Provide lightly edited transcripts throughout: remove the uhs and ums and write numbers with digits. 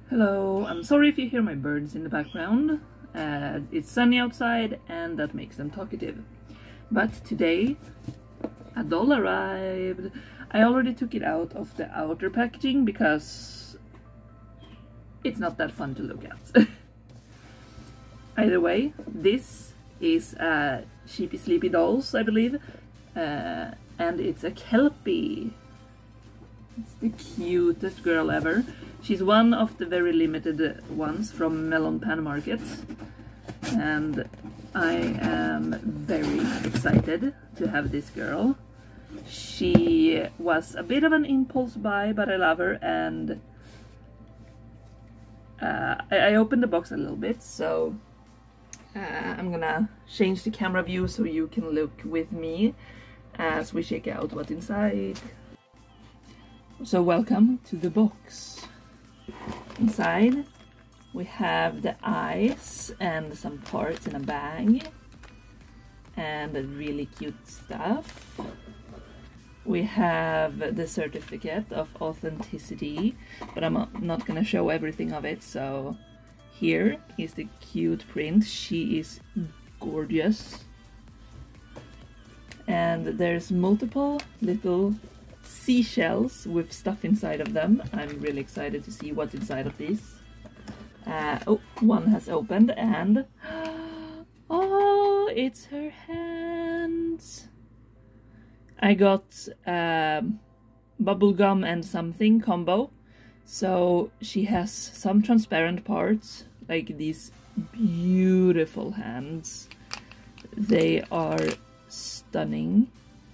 Hello, I'm sorry if you hear my birds in the background. It's sunny outside and that makes them talkative. But today a doll arrived. I already took it out of the outer packaging because it's not that fun to look at. Either way, this is Sheepy Sleepy Dolls, I believe, and it's a Kelpie. It's the cutest girl ever. She's one of the very limited ones from melonpanmarket, and I am very excited to have this girl. She was a bit of an impulse buy, but I love her, and I opened the box a little bit, so I'm gonna change the camera view so you can look with me as we check out what's inside. So welcome to the box. Inside we have the eyes and some parts in a bag and really cute stuff. We have the certificate of authenticity, but I'm not gonna show everything of it, so here is the cute print. She is gorgeous. And there's multiple little seashells with stuff inside of them. I'm really excited to see what's inside of these. Oh, one has opened and oh, it's her hands. I got bubblegum and something combo. So she has some transparent parts, like these beautiful hands. They are stunning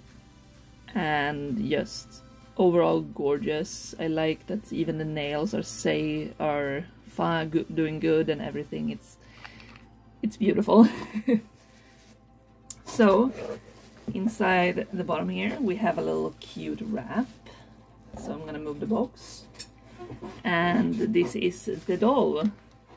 and just overall gorgeous. I like that even the nails are fine, doing good and everything. It's beautiful. So inside the bottom here we have a little cute wrap. So I'm gonna move the box. And this is the doll.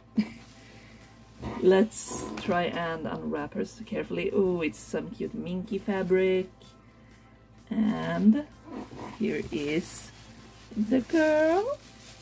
Let's try and unwrap her carefully. Oh, it's some cute minky fabric. And here is the girl.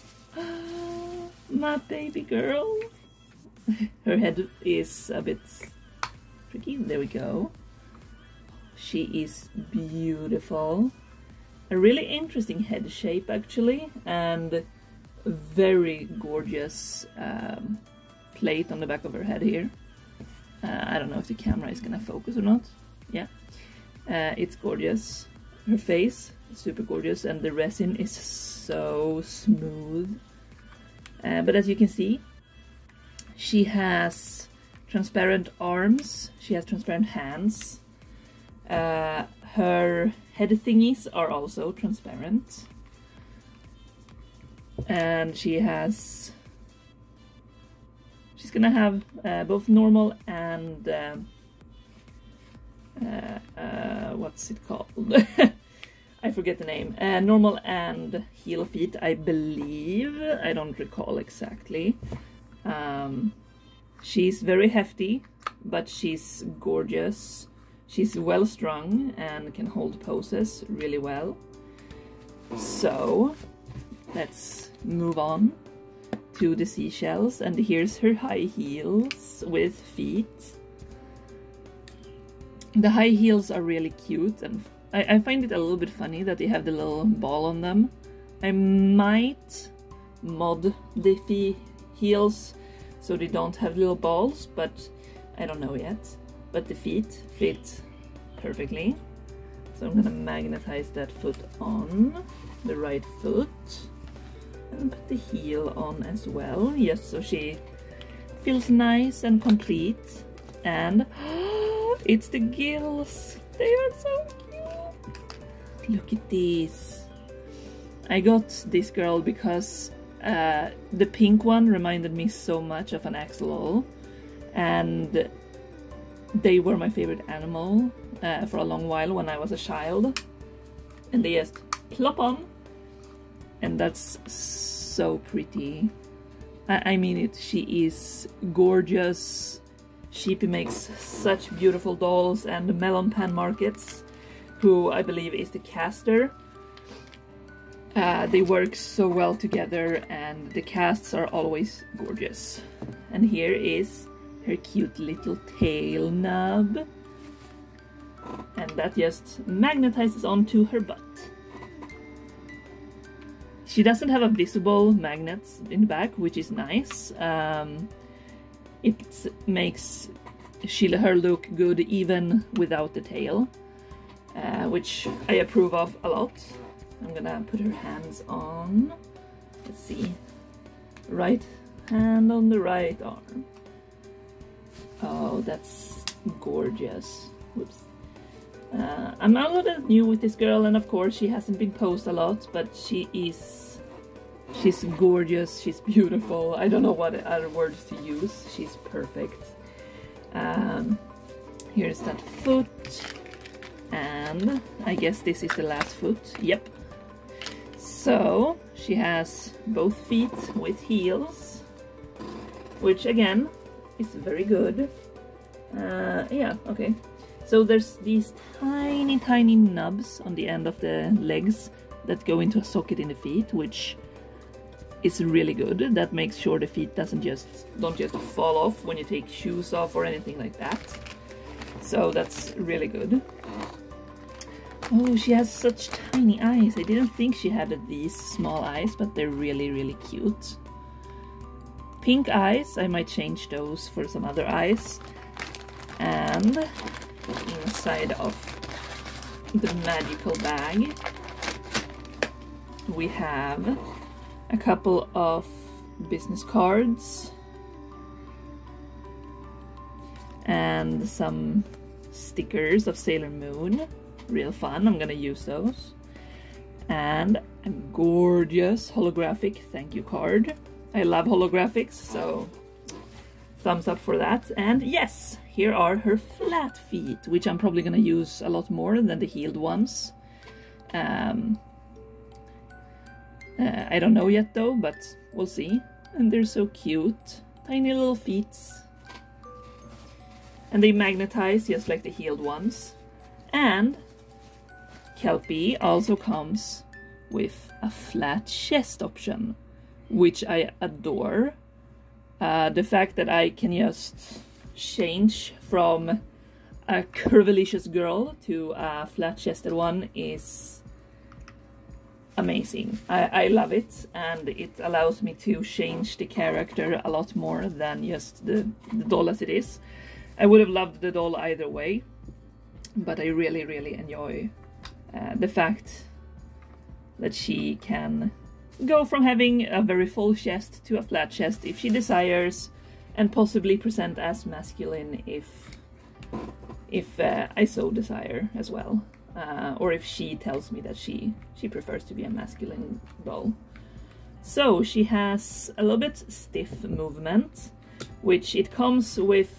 My baby girl. Her head is a bit tricky. There we go. She is beautiful. A really interesting head shape actually, and a very gorgeous plate on the back of her head here. I don't know if the camera is gonna focus or not. Yeah, it's gorgeous. Her face is super gorgeous and the resin is so smooth. But as you can see, she has transparent arms, she has transparent hands. Her head thingies are also transparent. And she's gonna have both normal and what's it called? I forget the name. Normal and heel feet, I believe. I don't recall exactly. She's very hefty, but she's gorgeous. She's well strung and can hold poses really well. So let's move on to the seashells, and here's her high heels with feet. The high heels are really cute, and I find it a little bit funny that they have the little ball on them. I might mod the heels so they don't have little balls, but I don't know yet. But the feet fit perfectly. So I'm gonna magnetize that foot on, the right foot, and put the heel on as well, just so she feels nice and complete. And it's the gills! They are so cute! Look at these! I got this girl because the pink one reminded me so much of an axolotl, and they were my favorite animal for a long while when I was a child, and they just plop on, and that's so pretty. I mean it, she is gorgeous. Sheepy makes such beautiful dolls, and the melonpanmarket, who I believe is the caster, They work so well together, and the casts are always gorgeous. And here is her cute little tail nub, and that just magnetizes onto her butt. She doesn't have a visible magnet in the back, which is nice. It makes her look good even without the tail, which I approve of a lot. I'm gonna put her hands on. Let's see. Right hand on the right arm. Oh, that's gorgeous. Whoops. I'm a little new with this girl, and of course she hasn't been posed a lot, but she's gorgeous, she's beautiful. I don't know what other words to use. She's perfect. Here's that foot, and I guess this is the last foot. Yep. So she has both feet with heels, which again is very good. Yeah, okay. So there's these tiny nubs on the end of the legs that go into a socket in the feet, which is really good. That makes sure the feet don't just fall off when you take shoes off or anything like that. So that's really good. Oh, she has such tiny eyes. I didn't think she had these small eyes, but they're really cute. Pink eyes, I might change those for some other eyes. And inside of the magical bag, we have a couple of business cards and some stickers of Sailor Moon. Real fun, I'm gonna use those. And a gorgeous holographic thank you card. I love holographics, so thumbs up for that. And yes, here are her flat feet, which I'm probably gonna use a lot more than the heeled ones. I don't know yet though, but we'll see. And they're so cute. Tiny little feet. And they magnetize just like the heeled ones. And Kelpie also comes with a flat chest option, which I adore. The fact that I can just change from a curvilicious girl to a flat-chested one is amazing. I love it, and it allows me to change the character a lot more than just the doll as it is. I would have loved the doll either way, but I really enjoy the fact that she can go from having a very full chest to a flat chest if she desires, and possibly present as masculine if I so desire as well, or if she tells me that she prefers to be a masculine doll. So she has a little bit stiff movement, which it comes with.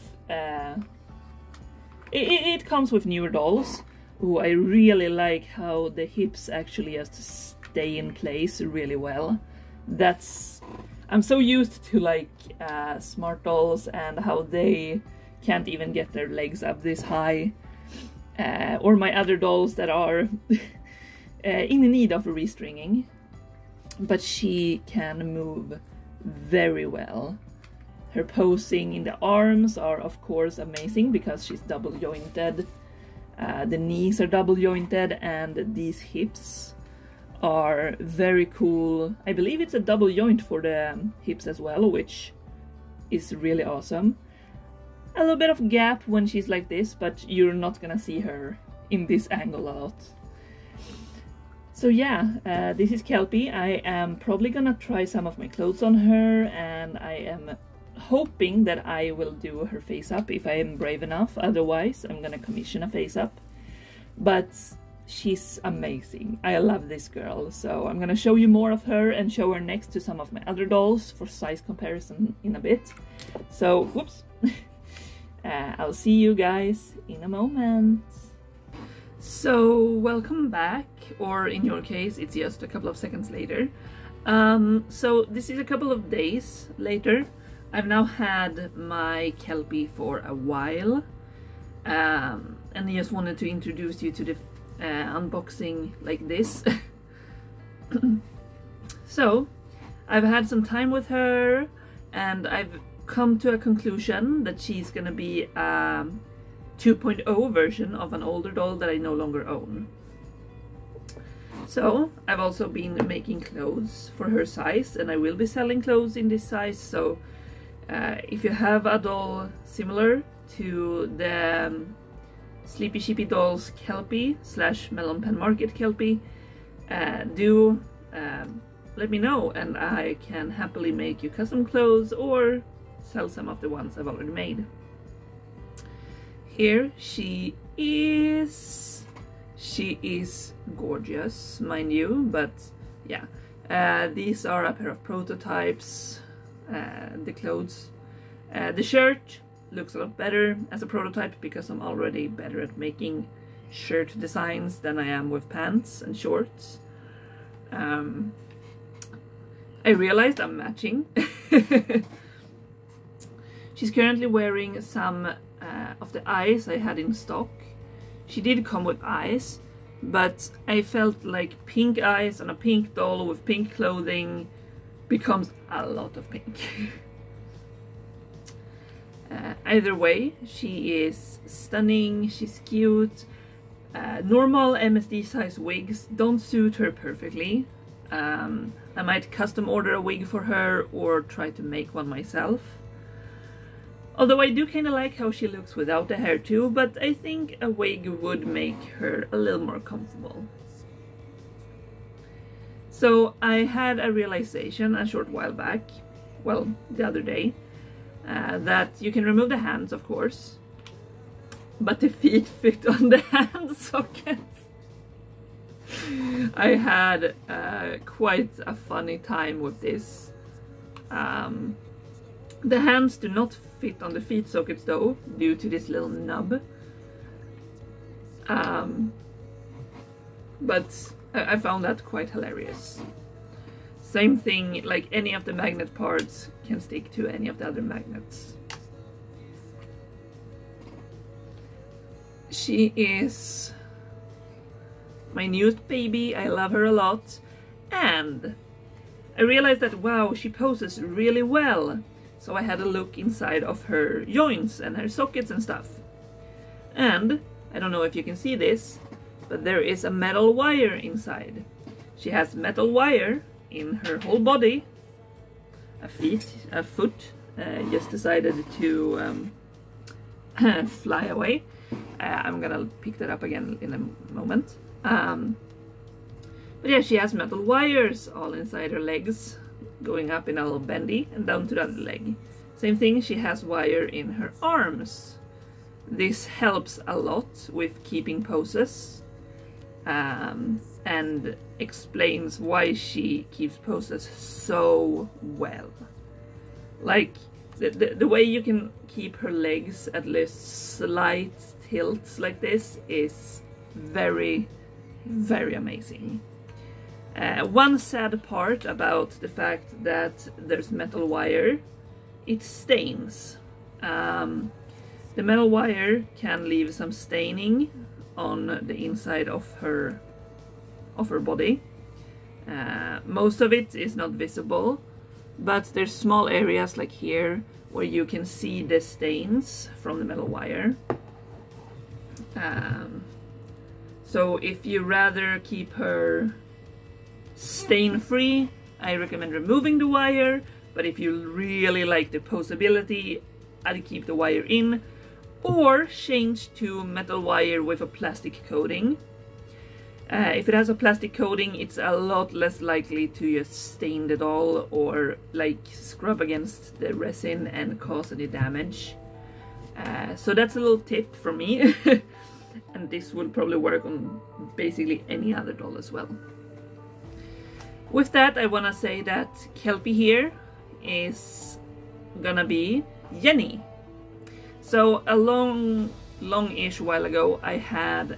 It comes with newer dolls. Ooh, I really like how the hips actually just stay in place really well. I'm so used to like smart dolls and how they can't even get their legs up this high, or my other dolls that are in need of restringing, but she can move very well. Her posing in the arms are of course amazing because she's double jointed. The knees are double jointed, and these hips are very cool. I believe it's a double joint for the hips as well, which is really awesome. A little bit of gap when she's like this, but you're not gonna see her in this angle a lot. So yeah, this is Kelpie. I am probably gonna try some of my clothes on her, and I am hoping that I will do her face up if I am brave enough. Otherwise, I'm gonna commission a face up. But she's amazing. I love this girl, so I'm gonna show you more of her and show her next to some of my other dolls for size comparison in a bit. So, whoops. I'll see you guys in a moment. So, welcome back, or in your case, it's just a couple of seconds later. So this is a couple of days later. I've now had my Kelpie for a while, and I just wanted to introduce you to the unboxing like this. So I've had some time with her, and I've come to a conclusion that she's gonna be a 2.0 version of an older doll that I no longer own. So I've also been making clothes for her size, and I will be selling clothes in this size. So if you have a doll similar to the Sleepy Sheepy Dolls Kelpie / melonpanmarket Kelpie, do let me know, and I can happily make you custom clothes or sell some of the ones I've already made. Here she is. She is gorgeous, mind you, but yeah. These are a pair of prototypes, the clothes. The shirt looks a lot better as a prototype because I'm already better at making shirt designs than I am with pants and shorts. I realized I'm matching. She's currently wearing some of the eyes I had in stock. She did come with eyes, but I felt like pink eyes on a pink doll with pink clothing becomes a lot of pink. Either way, she is stunning, she's cute. Normal MSD size wigs don't suit her perfectly. I might custom order a wig for her or try to make one myself. Although I do kind of like how she looks without the hair too, but I think a wig would make her a little more comfortable. So I had a realization a short while back, well, the other day, that you can remove the hands, of course, but the feet fit on the hand sockets. I had quite a funny time with this. The hands do not fit on the feet sockets though, due to this little nub. But I found that quite hilarious. Same thing, like any of the magnet parts can stick to any of the other magnets. She is my newest baby. I love her a lot, and I realized that wow, she poses really well. So I had a look inside of her joints and her sockets and stuff. And I don't know if you can see this, but there is a metal wire inside. She has metal wire in her whole body. A foot just decided to fly away. I'm gonna pick that up again in a moment. But yeah, she has metal wires all inside her legs, going up in a little bendy and down to the other leg. Same thing, she has wire in her arms. This helps a lot with keeping poses, and explains why she keeps poses so well. Like the way you can keep her legs at least slight tilts like this is very, very amazing. One sad part about the fact that there's metal wire, it stains. The metal wire can leave some staining on the inside of her body. Most of it is not visible, but there's small areas like here where you can see the stains from the metal wire. So if you rather keep her stain-free, I recommend removing the wire, but if you really like the posability, I'd keep the wire in, or change to metal wire with a plastic coating. If it has a plastic coating, it's a lot less likely to just stain the doll or like scrub against the resin and cause any damage. So that's a little tip from me. And this will probably work on basically any other doll as well. With that, I want to say that Kelpie here is gonna be Jenny. So a long-ish while ago, I had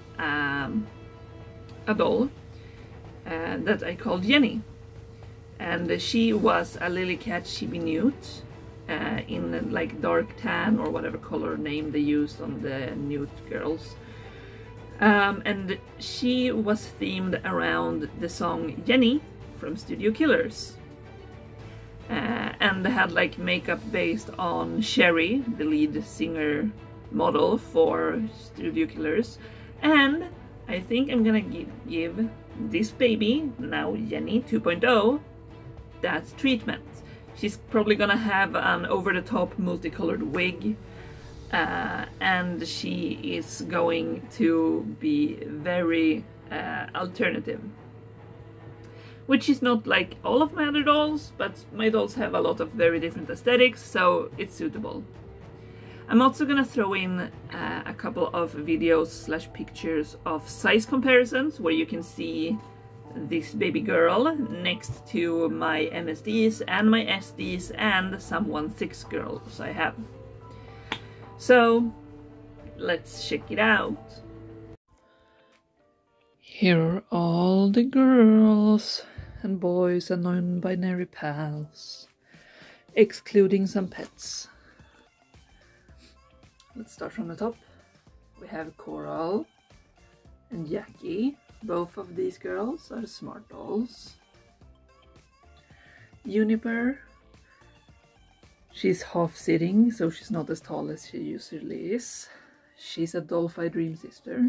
a doll that I called Jenny, and she was a lily cat chibi newt in like dark tan or whatever color name they used on the newt girls. And she was themed around the song Jenny from Studio Killers. And they had like makeup based on Sherry, the lead singer model for Studio Killers. And I think I'm gonna give this baby, now Jenny 2.0, that treatment. She's probably gonna have an over-the-top multicolored wig, and she is going to be very alternative. Which is not like all of my other dolls, but my dolls have a lot of very different aesthetics, so it's suitable. I'm also gonna throw in a couple of videos / pictures of size comparisons where you can see this baby girl next to my MSDs and my SDs and some 1/6 girls I have. So let's check it out. Here are all the girls and boys and non-binary pals, excluding some pets. Let's start from the top. We have Coral and Jackie. Both of these girls are smart dolls. Juniper. She's half sitting, so she's not as tall as she usually is. She's a Dolphi Dream sister.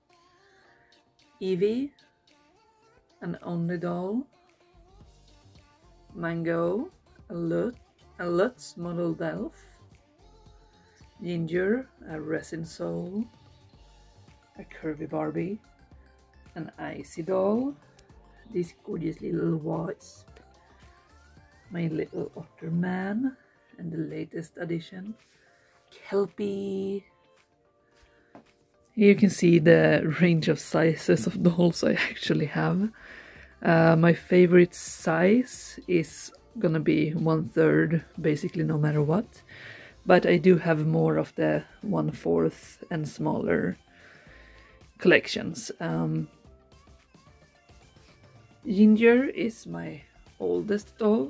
Evie, an only doll. Mango, a Lutz modeled elf. Ginger, a resin soul. A curvy Barbie. An icy doll. This gorgeous little wasp. My little otter man. And the latest addition, Kelpie. Here you can see the range of sizes of dolls I actually have. My favorite size is gonna be 1/3, basically no matter what. But I do have more of the 1/4 and smaller collections. Ginger is my oldest doll.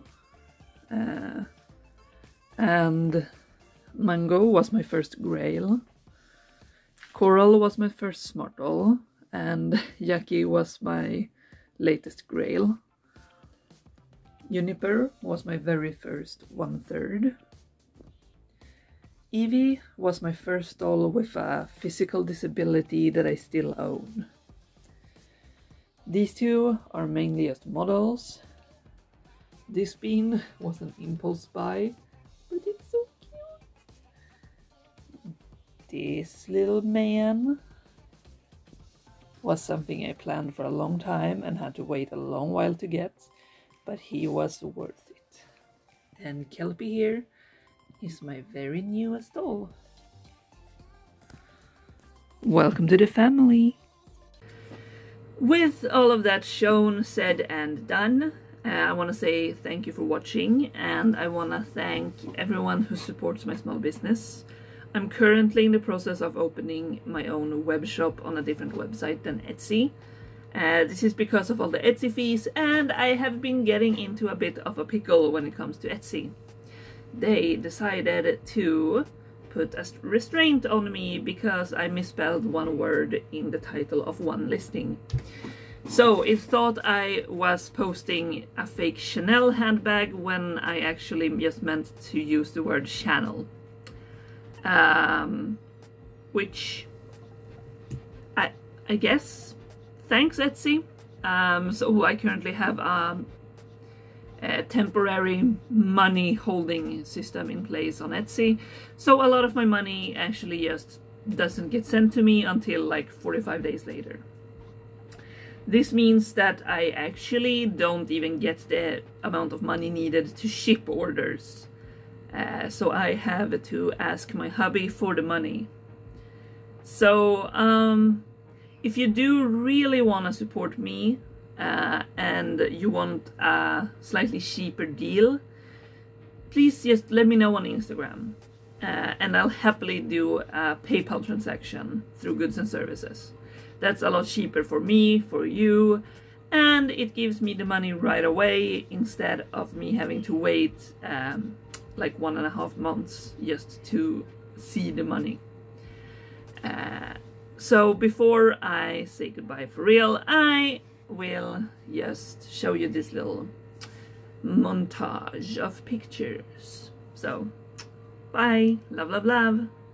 And Mango was my first Grail. Coral was my first smart doll, and Jackie was my latest Grail. Juniper was my very first 1/3. Evie was my first doll with a physical disability that I still own. These two are mainly just models. This bean was an impulse buy, but it's so cute. This little man was something I planned for a long time and had to wait a long while to get, but he was worth it. And Kelpie here is my very newest doll. Welcome to the family. With all of that shown, said and done, I want to say thank you for watching, and I want to thank everyone who supports my small business. I'm currently in the process of opening my own web shop on a different website than Etsy. This is because of all the Etsy fees, and I have been getting into a bit of a pickle when it comes to Etsy. They decided to put a restraint on me because I misspelled one word in the title of one listing. So it thought I was posting a fake Chanel handbag when I actually just meant to use the word channel. Which I guess, thanks Etsy. So I currently have a temporary money holding system in place on Etsy. So a lot of my money actually just doesn't get sent to me until like 45 days later. This means that I actually don't even get the amount of money needed to ship orders. So I have to ask my hubby for the money. So if you do really want to support me and you want a slightly cheaper deal, please just let me know on Instagram. And I'll happily do a PayPal transaction through Goods and Services. That's a lot cheaper for me, for you, and it gives me the money right away instead of me having to wait like 1.5 months just to see the money. So before I say goodbye for real, I will just show you this little montage of pictures. So bye, love, love, love.